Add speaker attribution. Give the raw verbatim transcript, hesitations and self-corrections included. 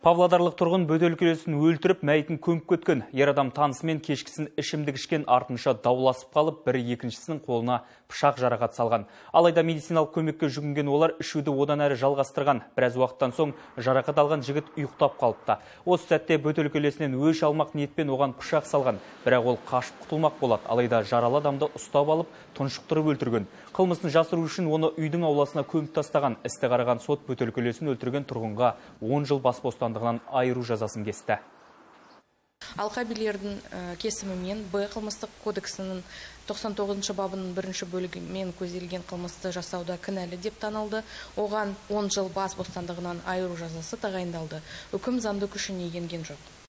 Speaker 1: Павлодарлық тұрғын бөтелкелесін өлтіріп, мәйітін көміп кеткен. Ер адам танысымен кешкісін ішімдік ішкен, артынша дауласып қалып, бірі екіншісінің қолына пышақ жарақат салған. Алайда медициналық көмекке жүгінген олар ішуді одан әрі жалғастырған. Біраз уақыттан соң жарақат алған жігіт ұйықтап қалыпты. Осы сәтте бөтелкелесінен өш алмақ ниетпен оған пышақ салған. Бірақ ол қашып құтылмақ болады. Алайда жаралы адамды ұстап алып, тұншықтырып өлтірген. Қылмысын жасыру үшін оны үйдің ауласына көміп тастаған. Істі қараған сот бөтелкелесін өлтірген тұрғынға он жыл бас бостандығынан айыру жазасын кесті.
Speaker 2: Алқабилердің кесімімен Б қылмыстық кодексінің тоқсан тоғызыншы бабының бірінші бөлігімен көзделген қылмысты жасауда кінәлі деп танылды. Оған он жыл бас бостандығынан айыру жазасы тағайындалды. Үкім заңды күшіне енген жоқ.